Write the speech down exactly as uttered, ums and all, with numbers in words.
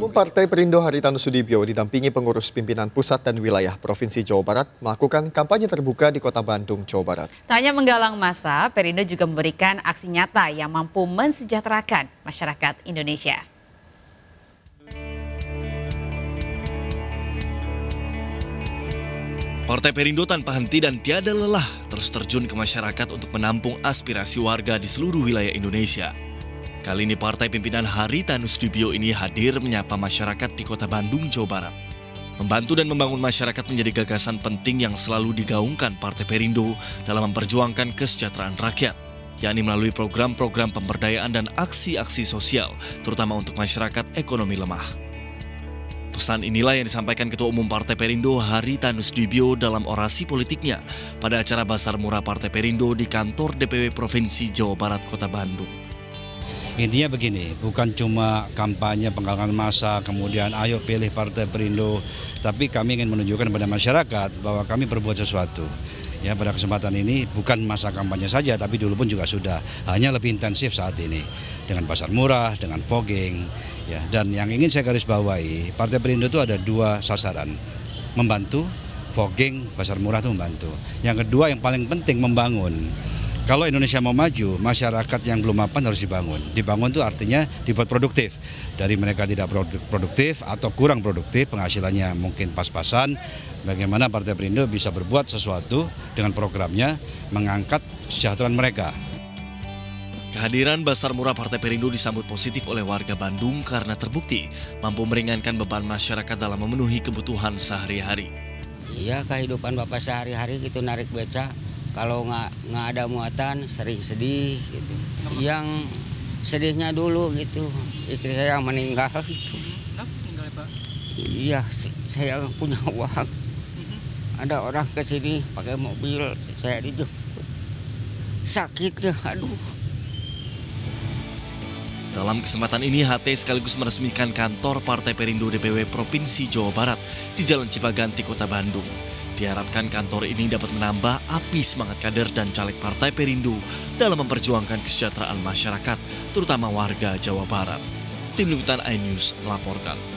Umum Partai Perindo Haritanu Sudibyo didampingi pengurus pimpinan pusat dan wilayah Provinsi Jawa Barat melakukan kampanye terbuka di Kota Bandung, Jawa Barat. Tak hanya menggalang massa, Perindo juga memberikan aksi nyata yang mampu mensejahterakan masyarakat Indonesia. Partai Perindo tanpa henti dan tiada lelah terus terjun ke masyarakat untuk menampung aspirasi warga di seluruh wilayah Indonesia. Kali ini partai pimpinan Haritanu Sudibyo ini hadir menyapa masyarakat di Kota Bandung, Jawa Barat. Membantu dan membangun masyarakat menjadi gagasan penting yang selalu digaungkan Partai Perindo dalam memperjuangkan kesejahteraan rakyat, yakni melalui program-program pemberdayaan dan aksi-aksi sosial, terutama untuk masyarakat ekonomi lemah. Pesan inilah yang disampaikan Ketua Umum Partai Perindo Haritanu Sudibyo dalam orasi politiknya pada acara Basar Murah Partai Perindo di kantor D P W Provinsi Jawa Barat Kota Bandung. Intinya begini, bukan cuma kampanye penggalangan massa, kemudian ayo pilih Partai Perindo, tapi kami ingin menunjukkan kepada masyarakat bahwa kami berbuat sesuatu. Ya, pada kesempatan ini bukan masa kampanye saja, tapi dulu pun juga sudah, hanya lebih intensif saat ini dengan pasar murah, dengan fogging. Ya, dan yang ingin saya garis bawahi, Partai Perindo itu ada dua sasaran, membantu, fogging, pasar murah itu membantu. Yang kedua yang paling penting membangun. Kalau Indonesia mau maju, masyarakat yang belum mapan harus dibangun. Dibangun itu artinya dibuat produktif. Dari mereka tidak produktif atau kurang produktif, penghasilannya mungkin pas-pasan, bagaimana Partai Perindo bisa berbuat sesuatu dengan programnya, mengangkat kesejahteraan mereka. Kehadiran Basar Murah Partai Perindo disambut positif oleh warga Bandung karena terbukti mampu meringankan beban masyarakat dalam memenuhi kebutuhan sehari-hari. Iya, kehidupan Bapak sehari-hari gitu, narik beca. Kalau nggak nggak ada muatan, sering sedih gitu. Yang sedihnya dulu gitu, istri saya meninggal gitu. Meninggal, Pak? Iya, saya punya uang. Ada orang ke sini pakai mobil, saya dijemput. Sakit, aduh. Dalam kesempatan ini, H T sekaligus meresmikan kantor Partai Perindo D P W Provinsi Jawa Barat di Jalan Cipaganti, Kota Bandung. Diharapkan kantor ini dapat menambah api semangat kader dan caleg Partai Perindo dalam memperjuangkan kesejahteraan masyarakat, terutama warga Jawa Barat. Tim Liputan iNews melaporkan.